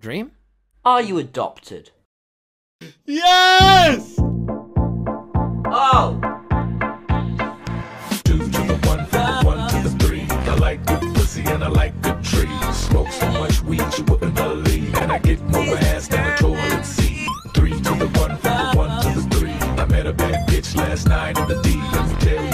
Dream? Are you adopted? Yes! Oh! Two to the one, from the one to the three. I like good pussy and I like good trees. Smoke so much weed you wouldn't believe. And I get more ass than a toilet seat. Three to the one, from the one to the three. I met a bad bitch last night in the D. Let me tell